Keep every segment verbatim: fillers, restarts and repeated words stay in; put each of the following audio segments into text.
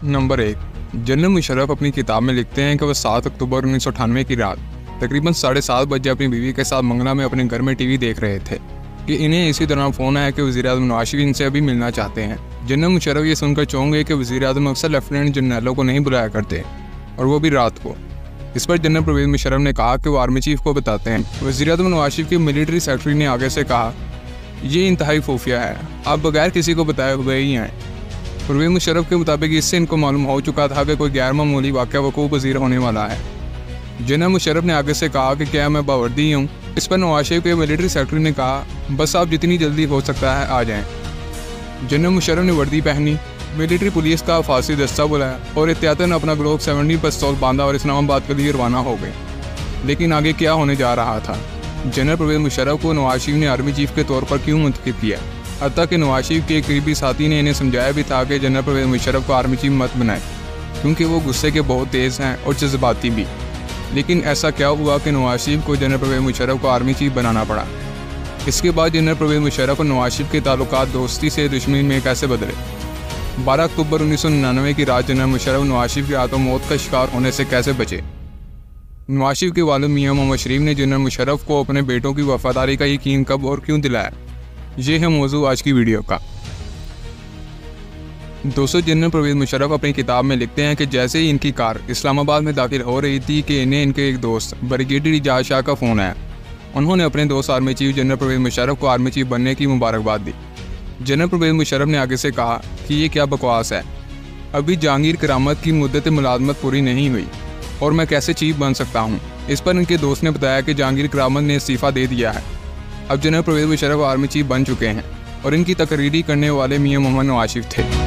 Number एक, general Musharraf अपनी किताब में लिखते हैं कि वह सात अक्टूबर उन्नीस सौ अठानवे की रात तकरीबन साढ़े सात बजे अपनी बीवी के साथ मंगला में अपने घर में टीवी देख रहे थे कि इन्हें इसी दौरान फ़ोन आया कि वज़ीर-ए-आज़म नवाज शरीफ इनसे अभी मिलना चाहते हैं। जनरल मुशर्रफ ये सुनकर चौंक गए कि वज़ीर-ए-आज़म अक्सर लेफ्टिनेंट जनरलों को नहीं बुलाया करते, और वो भी रात को। इस पर जनरल परवेज़ मुशर्रफ ने कहा कि वो आर्मी चीफ को बताते हैं। वज़ीर-ए-आज़म नवाज शरीफ के मिलिट्री सेक्रेटरी ने आगे से कहा, ये इंतहाई खुफिया है, आप बगैर किसी को बताए हुए ही हैं। परवेज़ मुशर्रफ के मुताबिक इससे इनको मालूम हो चुका था कि कोई गैर मामूली वाक़या वकूअ पज़ीर होने वाला है। जनरल मुशर्रफ ने आगे से कहा कि क्या मैं बावर्दी हूँ। इस पर नवाज शरीफ के मिलिट्री सेक्रेटरी ने कहा, बस आप जितनी जल्दी हो सकता है आ जाएं। जनरल मुशर्रफ ने वर्दी पहनी, मिलिट्री पुलिस का फांसी दस्ता बुलाया और एहतियातन अपना ग्लोक सेवेंटी पिस्तौल बांधा और इस्लामाबाद के लिए रवाना हो गए। लेकिन आगे क्या होने जा रहा था? जनरल परवेज़ मुशर्रफ को नवाज शरीफ ने आर्मी चीफ के तौर पर क्यों मुंतखब किया? हत्ता कि नवाज शरीफ के करीबी साथी ने इन्हें समझाया भी था कि जनरल परवेज़ मुशर्रफ को आर्मी चीफ मत बनाए, क्योंकि वो गुस्से के बहुत तेज़ हैं और जज्बाती भी। लेकिन ऐसा क्या हुआ कि नवाज शरीफ को जनरल परवेज़ मुशर्रफ को आर्मी चीफ बनाना पड़ा? इसके बाद जनरल परवेज़ मुशर्रफ और नवाज शरीफ के ताल्लुकात दोस्ती से दुश्मनी में कैसे बदले? बारह अक्टूबर उन्नीस सौ निन्यानवे की रात जनरल मुशर्रफ नवाज शरीफ के हाथों मौत का शिकार होने से कैसे बचे? नवाज शरीफ के वालिद मियां मोहम्मद शरीफ ने जनरल मुशर्रफ को अपने बेटों की वफादारी का यकीन कब और क्यों दिलाया? ये है मौजू आज की वीडियो का। दोस्तों, जनरल परवेज़ मुशर्रफ अपनी किताब में लिखते हैं कि जैसे ही इनकी कार इस्लामाबाद में दाखिल हो रही थी कि इन्हें इनके एक दोस्त ब्रिगेडियर इजाज़ शाह का फ़ोन आया। उन्होंने अपने दोस्त army chief general Pervez Musharraf को आर्मी चीफ बनने की मुबारकबाद दी। जनरल परवेज़ मुशर्रफ ने आगे से कहा कि ये क्या बकवास है, अभी जहांगीर करामत की मुद्दत मुलाजमत पूरी नहीं हुई और मैं कैसे चीफ बन सकता हूँ। इस पर इनके दोस्त ने बताया कि जहांगीर करामत ने इस्तीफ़ा दे दिया है, अब general Pervez Musharraf army chief बन चुके हैं और इनकी तकरीरी करने वाले मियां मोहम्मद नवाज शरीफ थे।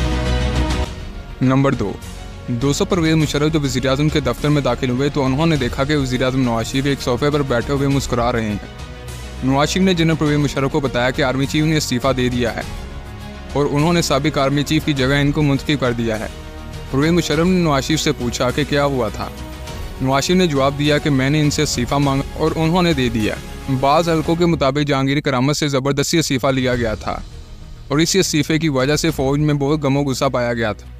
नंबर दो, दोस्तों, परवेज़ मुशर्रफ जब वज़ीर-ए-आज़म के दफ्तर में दाखिल हुए तो उन्होंने देखा कि वज़ीर-ए-आज़म नवाज शरीफ एक सोफे पर बैठे हुए मुस्कुरा रहे हैं। नवाज शरीफ ने जनरल परवेज़ मुशर्रफ को बताया कि आर्मी चीफ ने इस्तीफ़ा दे दिया है और उन्होंने साबिक आर्मी चीफ की जगह इनको मुंतखब कर दिया है। परवेज़ मुशर्रफ ने नवाज शरीफ से पूछा कि क्या हुआ था। नवाज शरीफ ने जवाब दिया कि मैंने इनसे इस्तीफ़ा मांगा और उन्होंने दे दिया। बाज़ हलकों के मुताबिक जहांगीर करामत से ज़बरदस्ती इस्तीफ़ा लिया गया था और इसी इस्तीफ़े की वजह से फ़ौज में बहुत गमो गुस्सा पाया गया था।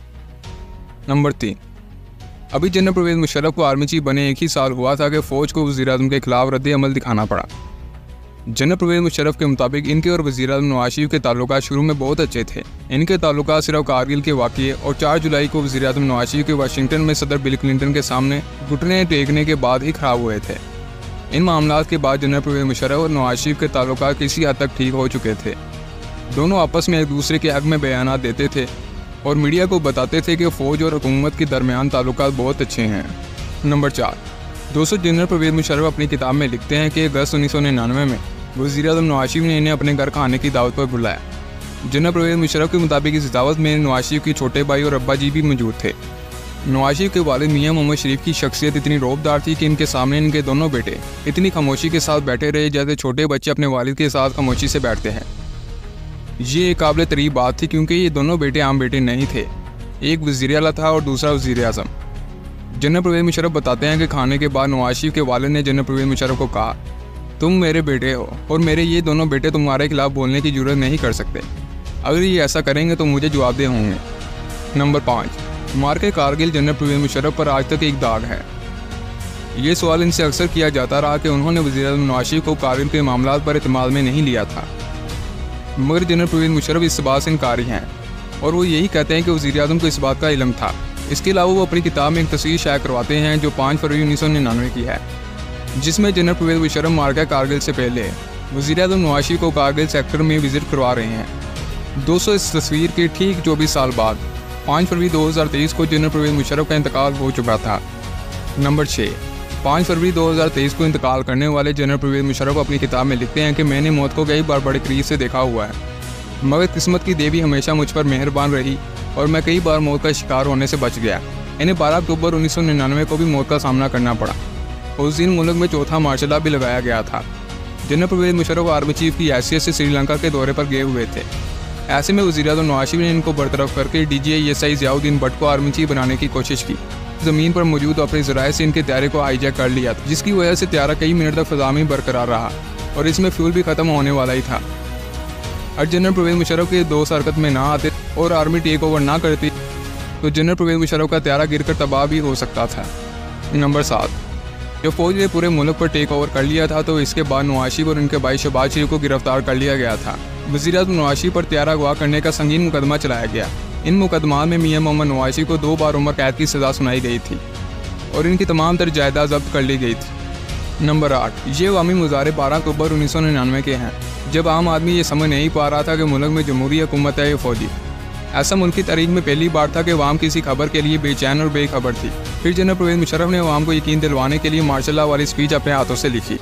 नंबर तीन, अभी जनरल परवेज़ मुशर्रफ को आर्मी चीफ बने एक ही साल हुआ था कि फ़ौज को वज़ीर-ए-आज़म के खिलाफ रद्द अमल दिखाना पड़ा। जनरल परवेज़ मुशर्रफ के मुताबिक इनके और वज़ीर-ए-आज़म नवाज शरीफ के ताल्लुकात शुरू में बहुत अच्छे थे। इनके ताल्लुकात सिर्फ कारगिल के वाक़ये और चार जुलाई को वज़ीर-ए-आज़म नवाज शरीफ के वाशिंगटन में सदर बिल क्लिंटन के सामने घुटने टेकने के बाद ही ख़राब हुए थे। इन मामलात के बाद जनरल परवेज़ मुशर्रफ और नवाज शरीफ के ताल्लुकात किसी हद तक ठीक हो चुके थे। दोनों आपस में एक दूसरे के हक़ में बयानात देते थे और मीडिया को बताते थे कि फ़ौज और हुकूमत के दरमियान ताल्लुकात बहुत अच्छे हैं। नंबर चार, दोस्तों, जनरल परवेज़ मुशर्रफ अपनी किताब में लिखते हैं कि अगस्त उन्नीस सौ निन्यानवे में वज़ीर-ए-आज़म नवाज शरीफ ने इन्हें अपने घर खाने की दावत पर बुलाया। जनरल परवेज़ मुशर्रफ के मुताबिक इस दावत में नवाज शरीफ के छोटे भाई और अब्बा जी भी मौजूद थे। नवाज शरीफ के वालिद मियां मोहम्मद शरीफ की शख्सियत इतनी रौबदार थी कि इनके सामने इनके दोनों बेटे इतनी खामोशी के साथ बैठे रहे जैसे छोटे बच्चे अपने वालिद के साथ खामोशी से बैठते हैं। ये एक काबिल तारीफ बात थी क्योंकि ये दोनों बेटे आम बेटे नहीं थे, एक वज़ीर आला था और दूसरा वज़ीर-ए-आज़म। जनरल परवेज़ मुशर्रफ बताते हैं कि खाने के बाद नवाज शरीफ के वालिद ने जनरल परवेज़ मुशर्रफ को कहा, तुम मेरे बेटे हो और मेरे ये दोनों बेटे तुम्हारे खिलाफ बोलने की जरूरत नहीं कर सकते। अगर ये ऐसा करेंगे तो मुझे जवाबदेह होंगे। नंबर पाँच, मार्के कारगिल जनरल परवेज़ मुशर्रफ पर आज तक एक दाग है। ये सवाल इनसे अक्सर किया जाता रहा कि उन्होंने वज़ीर-ए-आज़म नवाज शरीफ को कारगिल के मामलात पर इत्मीनान में नहीं लिया था, मगर जनरल परवेज़ मुशर्रफ इस बात से इनकारी हैं और वो यही कहते हैं कि वज़ीर-ए-आज़म को इस बात का इल्म था। इसके अलावा वो अपनी किताब में एक तस्वीर शाया करवाते हैं जो पाँच फरवरी उन्नीस सौ निन्यानवे की है, जिसमें जनरल परवेज़ मुशर्रफ मार्का कारगिल से पहले वज़ीर-ए-आज़म नवाज शरीफ को कारगिल सेक्टर में विजिट करवा रहे हैं। दोस्तों, इस तस्वीर के ठीक चौबीस साल बाद पाँच फरवरी दो हज़ार तेईस को जनरल परवेज़ मुशर्रफ का इंतकाल हो चुका था। नंबर छः, पाँच फरवरी दो हज़ार तेईस को इंतकाल करने वाले जनरल परवेज़ मुशर्रफ अपनी किताब में लिखते हैं कि मैंने मौत को कई बार बड़े करीब से देखा हुआ है, मगर किस्मत की देवी हमेशा मुझ पर मेहरबान रही और मैं कई बार मौत का शिकार होने से बच गया। इन्हें बारह अक्टूबर उन्नीस सौ निन्यानवे को भी मौत का सामना करना पड़ा। उस दिन मुल्क में चौथा मार्शल लॉ भी लगाया गया था। General Pervez Musharraf army chief की हैसियत से श्रीलंका के दौरे पर गए हुए थे। ऐसे में वज़ीर-ए-आज़म नवाज शरीफ ने इनको बरतरफ करके D G I S I Ziauddin Bhatt को आर्मी चीफ बनाने की कोशिश की। ज़मीन पर मौजूद अपने ज़राए से इनके तैयारे को हाईजैक कर लिया था, जिसकी वजह से तैयारा कई मिनट तक फ़ज़ा में बरकरार रहा और इसमें फ्यूल भी ख़त्म होने वाला ही था। और जनरल परवेज़ मुशर्रफ के दोस्त हरकत में ना आते और आर्मी टेक ओवर ना करती तो जनरल परवेज़ मुशर्रफ का त्यारा गिरकर तबाह भी हो सकता था। नंबर सात, जब फौज ने पूरे मुल्क पर टेक ओवर कर लिया था तो इसके बाद नवाज शरीफ और उनके भाई शहबाज शरीफ को गिरफ्तार कर लिया गया था। वज़ीर-ए-आज़म नवाज शरीफ पर त्यारा अगवा करने का संगीन मुकदमा चलाया गया। इन मुकदमा में मियां मोहम्मद नवाज शरीफ को दो बार उम्र कैद की सज़ा सुनाई गई थी और इनकी तमाम तर जायदाद जब्त कर ली गई थी। नंबर आठ, ये अवामी मुजाहरे बारह अक्टूबर उन्नीस सौ निन्यानवे के हैं, जब आम आदमी ये समझ नहीं पा रहा था कि मुल्क में जमहूरी हुकूमत है या फौजी। ऐसा मुल्क की तारीख में पहली बार था कि अवाम किसी खबर के लिए बेचैन और बेखबर थी। फिर जनरल परवेज़ मुशर्रफ ने अवाम को यकीन दिलवाने के लिए मार्शल लॉ वाली स्पीच अपने हाथों से लिखी।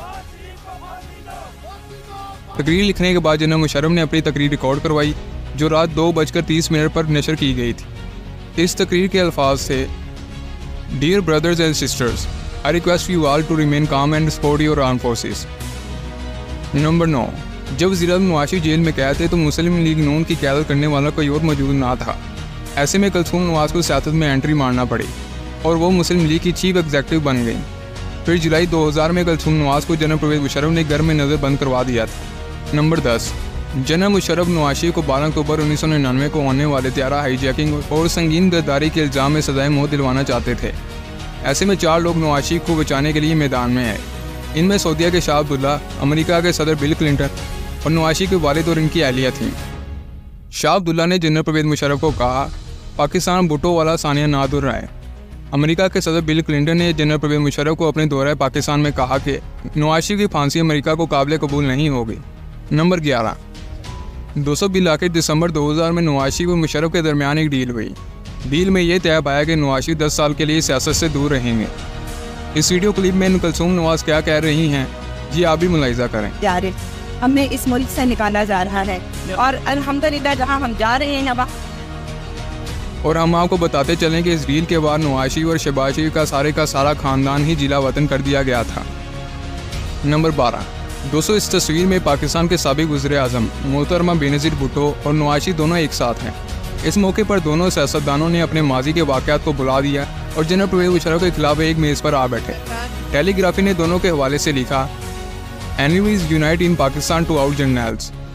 तकरीर लिखने के बाद जनरल मुशर्रफ ने अपनी तकरीर रिकॉर्ड करवाई, जो रात दो बजकर तीस मिनट पर नशर की गई थी। इस तकरीर के अल्फाज थे, dear brothers and sisters, I request you all to remain calm and support your arm forces. Number नौ, जब वज़ीर-ए-आज़म नवाज शरीफ जेल में कैद थे तो मुस्लिम लीग नून की क़यादत करने वाला कोई और मौजूद ना था। ऐसे में कुलथूम नवाज को सियासत में एंट्री मारना पड़ी और वो मुस्लिम लीग की चीफ एग्जीक्यूटिव बन गई। फिर जुलाई दो हज़ार में कुलथूम नवाज को जनरल परवेज़ मुशर्रफ ने घर में नज़र बंद करवा दिया था। नंबर दस, जनरल मुशर्रफ नवाज शरीफ को बारह अक्टूबर उन्नीस सौ निन्यानवे को होने वाले त्यारा हाईजैकिंग और संगीन गद्दारी के इल्ज़ाम में सजाए मौत दिलवाना चाहते थे। ऐसे में चार लोग नवाज शरीफ को बचाने के लिए मैदान में आए। इनमें सऊदीया के शाह अब्दुल्ला, अमेरिका के सदर बिल क्लिंटन और नवाज शरीफ के वालिद और इनकी अहलिया थी। शाह अब्दुल्ला ने जनरल परवेज़ मुशर्रफ को कहा, पाकिस्तान भुट्टो वाला सानिया ना दोहराए। अमेरिका के सदर बिल क्लिंटन ने जनरल परवेज़ मुशर्रफ को अपने दौरे पाकिस्तान में कहा कि नवाज शरीफ की फांसी अमेरिका को काबिल कबूल नहीं होगी। नंबर ग्यारह, दो सौ बिल आखिर दिसंबर दो हज़ार में नवाज शरीफ और मुशर्रफ के दरमियान एक डील हुई। डील में यह तय पाया कि नवाज शरीफ दस साल के लिए सियासत से दूर रहेंगे। इस वीडियो क्लिप में कुलथूम नवाज क्या कह रही हैं, जी आप भी मुलाहिजा करें। हमें इस मुल्क से निकाला जा रहा है और अल्हम्दुलिल्लाह जहाँ हम जा रहे हैं वहाँ। और हम आपको बताते चलें कि इस डील के बाद नवाज शरीफ और शहबाज शरीफ का सारे का सारा खानदान ही जिला वतन कर दिया गया था। नंबर बारह, दोस्तों इस तस्वीर में पाकिस्तान के साबिक वज़ीर-ए-आज़म मोहतरमा बेनज़ीर भुट्टो और नवाज शरीफ दोनों एक साथ हैं। इस मौके पर दोनों सियासतदानों ने अपने माजी के वाक़यात को बुला दिया और जनरल परवेज़ मुशर्रफ के खिलाफ एक मेज़ पर आ बैठे। टेलीग्राफी ने दोनों के हवाले से लिखा, enemies unite in Pakistan to oust journals.